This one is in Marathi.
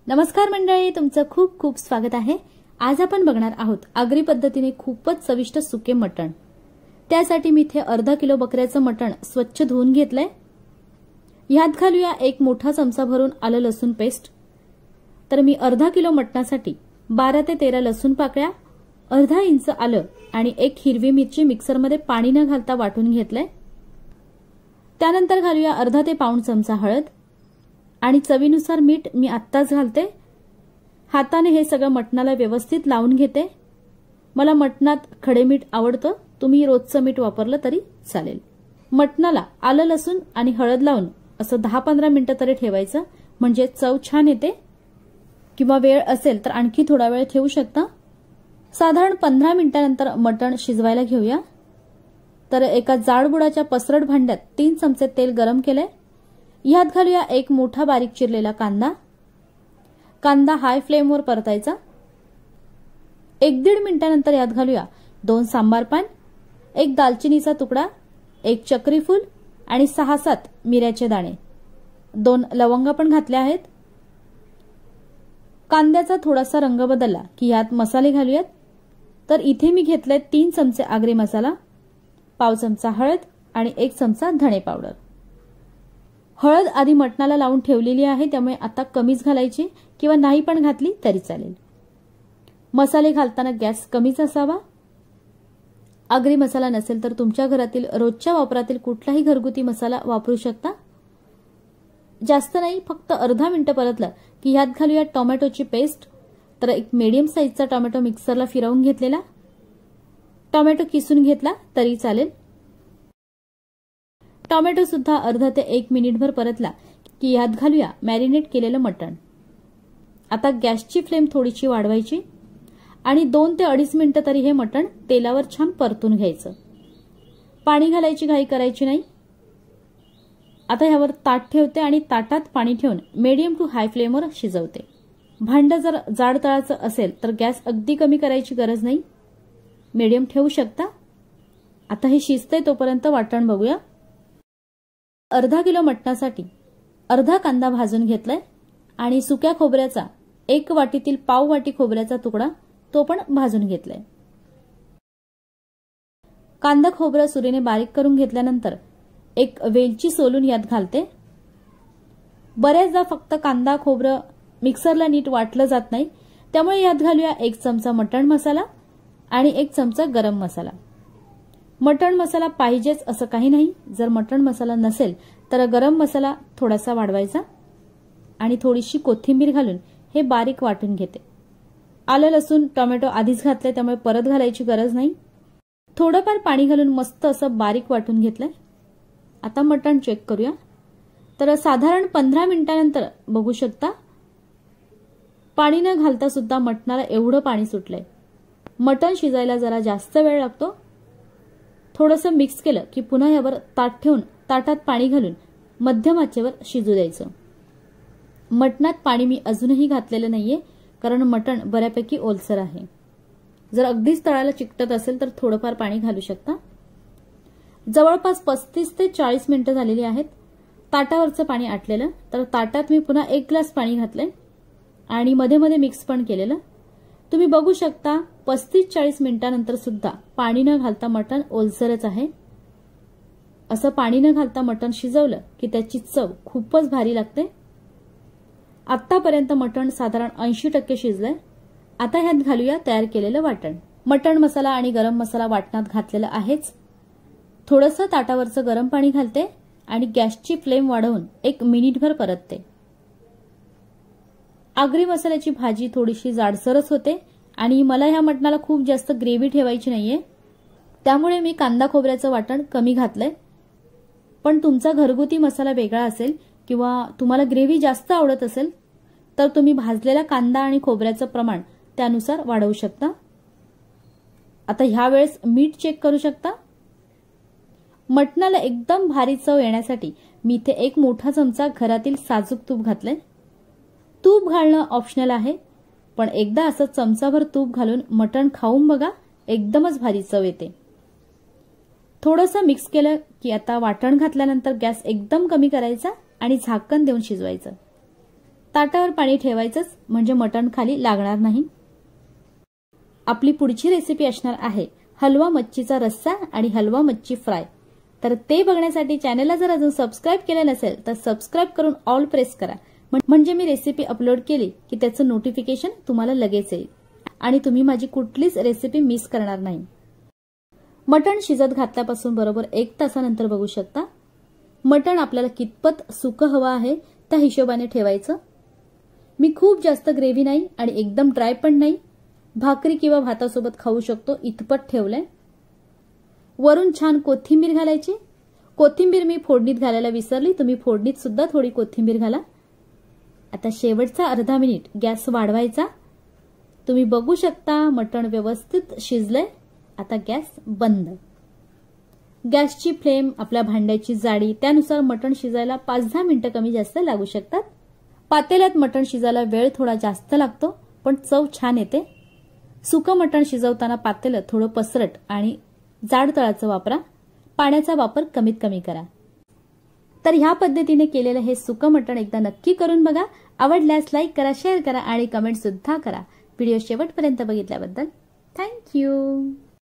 नमस्कार मंडळी, तुमचं खूप खूप स्वागत आहे। आज आपण बघणार आहोत आगरी पद्धतीने खूपच चविष्ट सुके मटण। त्यासाठी मी इथे अर्धा किलो बकऱ्याचं मटण स्वच्छ धुवून घेतलंय। यात घालूया एक मोठा चमचा भरून आलं लसूण पेस्ट। तर मी अर्धा किलो मटणासाठी 12 ते 13 लसूण पाकळ्या, अर्धा इंच आलं आणि एक हिरवी मिरची मिक्सरमध्ये पाणी न घालता वाटून घेतलंय। त्यानंतर घालूया अर्धा ते पाऊण चमचा हळद आणि चवीनुसार मीठ मी आत्ताच घालते। हाताने हे सगळं मटणाला व्यवस्थित लावून घेते। मला मटणात खडे मीठ आवडतं, तुम्ही रोजचं मीठ वापरलं तरी चालेल। मटणाला आलं लसूण आणि हळद लावून असं 10-15 मिनिटं तरी ठेवायचं, म्हणजे चव छान येते। किंवा वेळ असेल तर आणखी थोडा वेळ ठेवू शकता। साधारण 15 मिनिटांनंतर मटण शिजवायला घेऊया। तर एका जाडबुडाच्या पसरट भांड्यात 3 चमचे तेल गरम केले। यात घालूया एक मोठा बारीक चिरलेला कांदा। कांदा हाय फ्लेमवर परतायचा। 1-1.5 मिनिटांनंतर यात घालूया 2 सांबार पान, एक दालचिनीचा तुकडा, एक चक्री फूल आणि 6-7 मिऱ्याचे दाणे, 2 लवंगा पण घातल्या आहेत। कांद्याचा थोडासा रंग बदलला की यात मसाले घालूयात। तर इथे मी घेतले 3 चमचे आगरी मसाला, पाव चमचा हळद आणि 1 चमचा धणे पावडर। हळद आधी मटणाला लावून ठेवलेली आहे, त्यामुळे आता कमीच घालायची किंवा नाही पण घातली तरी चालेल। मसाले घालताना गॅस कमीच असावा। आगरी मसाला नसेल तर तुमच्या घरातील रोजच्या वापरातील कुठलाही घरगुती मसाला वापरू शकता। जास्त नाही, फक्त अर्धा मिनिट परतलं की यात घालूया टोमॅटोची पेस्ट। तर एक मीडियम साईजचा टोमॅटो मिक्सरला फिरवून घेतलेला, टोमॅटो किसून घेतला तरी चालेल। टोमॅटो सुद्धा अर्धा ते 1 मिनिटभर परतला की यात घालूया मॅरिनेट केलेलं मटण। आता गॅसची फ्लेम थोडीशी वाढवायची आणि 2 ते 2.5 मिनिटं तरी हे मटण तेलावर छान परतून घ्यायचं। पाणी घालायची घाई करायची नाही। आता यावर ताट ठेवते आणि ताटात पाणी ठेवून मीडियम टू हाय फ्लेमवर शिजवते। भांडं जर जाड तळाचं असेल तर गॅस अगदी कमी करायची गरज नाही, मीडियम ठेवू शकता। आता हे शिजतंय तोपर्यंत वाटण बघूया। अर्धा किलो मटणासाठी अर्धा कांदा भाजून घेतलाय आणि सुक्या खोबऱ्याचा 1 वाटीतील पाव वाटी खोबऱ्याचा तुकडा तो पण भाजून घेतलाय। कांदा खोबरं सुरीने बारीक करून घेतल्यानंतर एक वेलची सोलून यात घालते। बऱ्याचदा फक्त कांदा खोबरं मिक्सरला नीट वाटलं जात नाही, त्यामुळे यात घालूया 1 चमचा मटण मसाला आणि 1 चमचा गरम मसाला। मटण मसाला पाहिजेच असं काही नाही, जर मटण मसाला नसेल तर गरम मसाला थोडासा वाढवायचा आणि थोडीशी कोथिंबीर घालून हे बारीक वाटून घेते। आलं लसूण टोमॅटो आधीच घातले, त्यामुळे परत घालायची गरज नाही। थोडंफार पाणी घालून मस्त असं बारीक वाटून घेतलंय। आता मटण चेक करूया। तर साधारण 15 मिनिटांनंतर बघू शकता पाणी न घालता सुद्धा मटणाला एवढं पाणी सुटलंय। मटण शिजायला जरा जास्त वेळ लागतो। थोडंसं मिक्स केलं की पुन्हा यावर ताट ठेवून ताटात पाणी घालून मध्यम आचेवर शिजू द्यायचं। मटणात पाणी मी अजूनही घातलेलं नाहीये, कारण मटण बऱ्यापैकी ओलसर आहे। जर अगदीच तळाला चिकटत असेल तर थोडंफार पाणी घालू शकता। जवळपास 35 ते 40 मिनिटं झालेली आहेत। ताटावरचं पाणी आटलेलं, तर ताटात मी पुन्हा 1 ग्लास पाणी घातलंय आणि मध्ये मध्ये मिक्स पण केलेलं। तुम्ही बघू शकता 35-40 मिनिटांनंतर सुद्धा पाणी न घालता मटण ओलसरच आहे। असं पाणी न घालता मटण शिजवलं की त्याची चव खूपच भारी लागते। आतापर्यंत मटण साधारण 80% शिजलंय। आता ह्यात घालूया तयार केलेलं वाटण। मटण मसाला आणि गरम मसाला वाटणात घातलेला आहेच। थोडंसं ताटावरचं गरम पाणी घालते आणि गॅसची फ्लेम वाढवून 1 मिनिटभर परतते। आगरी मसाल्याची भाजी थोडीशी जाडसरच होते आणि मला ह्या मटणाला खूप जास्त ग्रेव्ही ठेवायची नाहीये, त्यामुळे मी कांदा खोबऱ्याचं वाटण कमी घातलंय। पण तुमचा घरगुती मसाला वेगळा असेल किंवा तुम्हाला ग्रेव्ही जास्त आवडत असेल तर तुम्ही भाजलेला कांदा आणि खोबऱ्याचं प्रमाण त्यानुसार वाढवू शकता। आता ह्या वेळेस मीठ चेक करू शकता। मटणाला एकदम भारी चव येण्यासाठी मी इथे 1 मोठा चमचा घरातील साजूक तूप घातलंय। तूप घालणं ऑप्शनल आहे, पण एकदा असं चमचाभर तूप घालून मटण खाऊन बघा, एकदमच भारी चव येते। थोडंसं मिक्स केलं की आता वाटण घातल्यानंतर गॅस एकदम कमी करायचा आणि झाकण देऊन शिजवायचं। ताटावर पाणी ठेवायचंच म्हणजे मटण खाली लागणार नाही. आपली पुढची रेसिपी असणार आहे हलवा मच्छीचा रस्सा आणि हलवा मच्छी फ्राय. तर ते बघण्यासाठी चॅनलला जर अजून सबस्क्राईब केलं नसेल तर सबस्क्राईब करून ऑल प्रेस करा, म्हणजे मी रेसिपी अपलोड केली की त्याचं नोटिफिकेशन तुम्हाला लगेच येईल आणि तुम्ही माझी कुठलीच रेसिपी मिस करणार नाही. मटण शिजत घातल्यापासून बरोबर 1 तासानंतर बघू शकता. मटण आपल्याला कितपत सुकं हवं आहे त्या हिशोबाने ठेवायचं. मी खूप जास्त ग्रेव्ही नाही आणि एकदम ड्राय पण नाही, भाकरी किंवा भातासोबत खाऊ शकतो इतपत ठेवलंय. वरून छान कोथिंबीर घालायची. कोथिंबीर मी फोडणीत घालायला विसरली, तुम्ही फोडणीत सुद्धा थोडी कोथिंबीर घाला. आता शेवटचा अर्धा मिनिट गॅस वाढवायचा. तुम्ही बघू शकता मटण व्यवस्थित शिजलंय. आता गॅस बंद. गॅसची फ्लेम, आपल्या भांड्याची जाडी त्यानुसार मटण शिजायला 5-10 मिनिटं कमी जास्त लागू शकतात. पातेल्यात मटण शिजायला वेळ थोडा जास्त लागतो पण चव छान येते. सुकं मटण शिजवताना पातेलं थोडं पसरट आणि जाड तळाचं वापरा. पाण्याचा वापर कमीत कमी करा. तर ह्या पद्धतीने केलेलं हे सुकं मटण एकदा नक्की करून बघा. आवडल्यास लाईक करा, शेअर करा आणि कमेंट सुद्धा करा. व्हिडिओ शेवटपर्यंत बघितल्याबद्दल थँक्यू.